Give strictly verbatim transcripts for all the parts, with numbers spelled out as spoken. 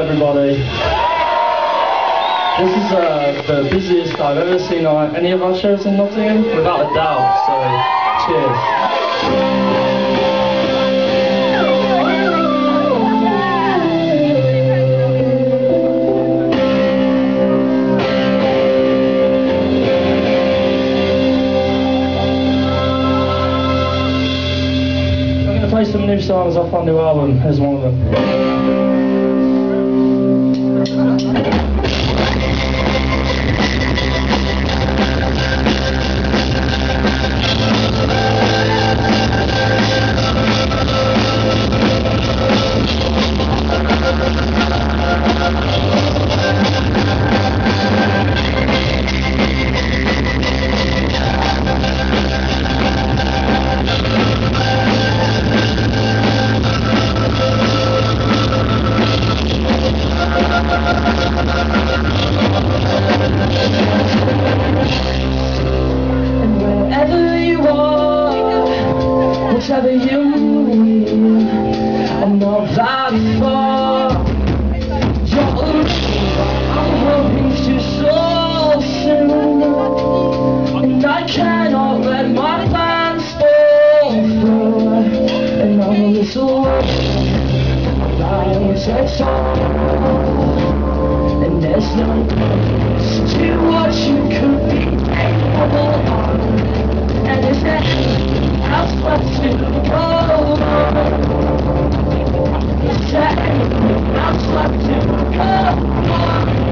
everybody. This is uh, the busiest I've ever seen on any of our shows in Nottingham, without a doubt, so cheers. Play some new songs off our new album. Here's one of them. Whatever you need, I'm not that far. I'm hoping to so soon, and I cannot let my plans fall through. And I'm a little lying to talk, and there's no limits to what you could be capable of. And if that I'll start to go on. It's time, I'll start to go on.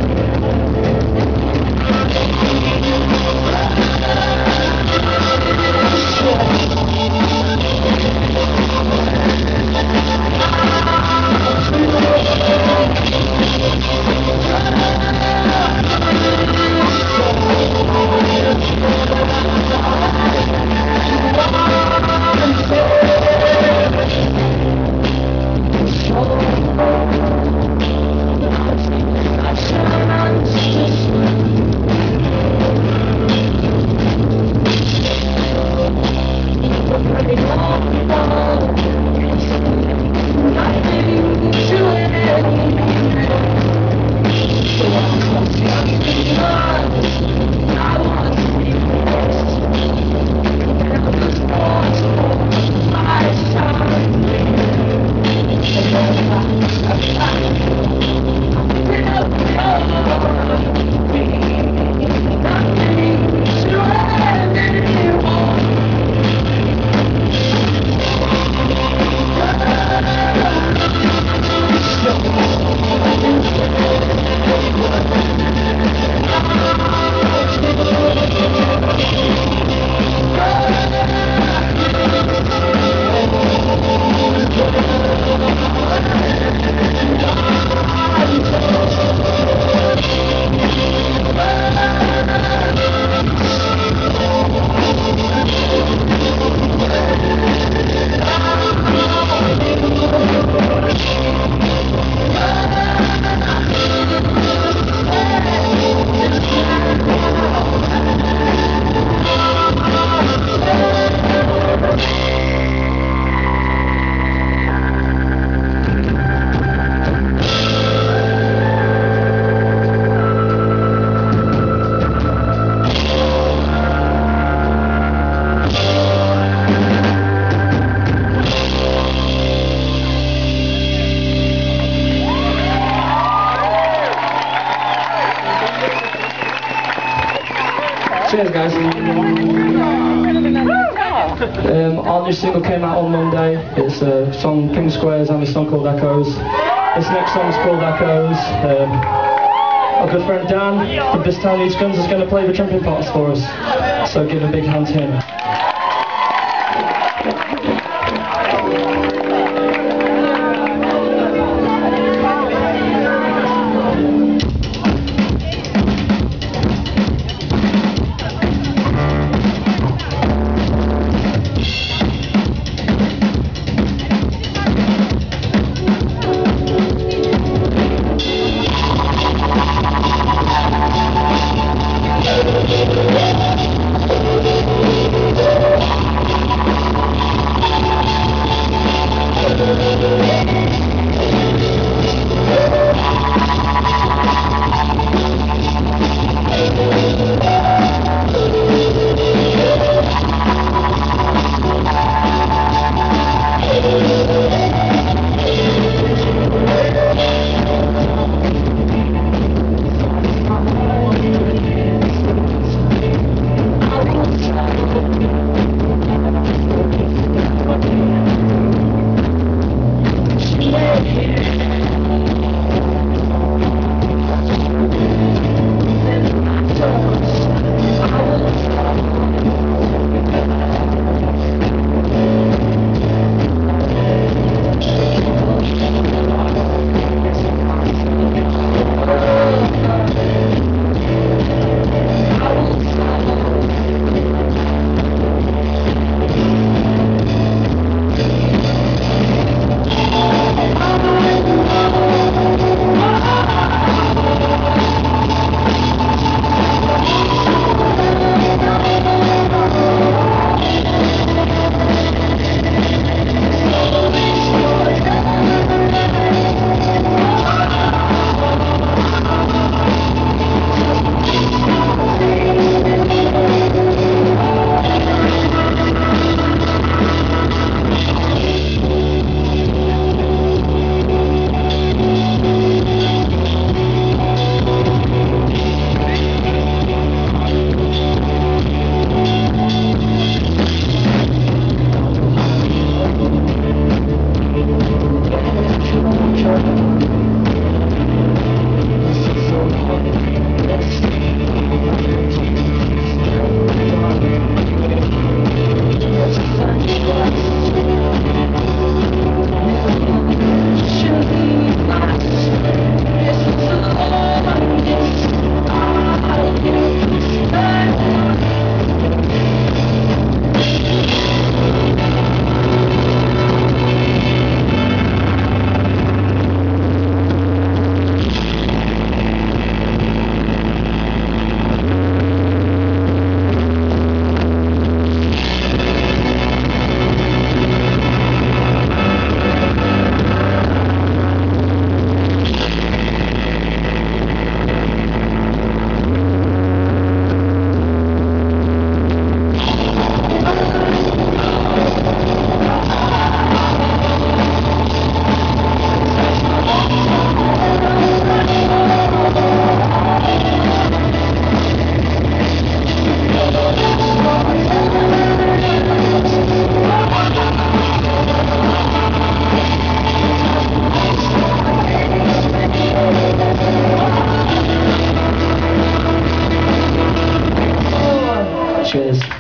Cheers, guys. Um, our new single came out on Monday. It's a song King Squares and a song called Echoes. This next song's called Echoes. Um, our good friend Dan from This Town Needs Guns is going to play the trumpet parts for us. So give a big hand to him. We'll be right back. fist.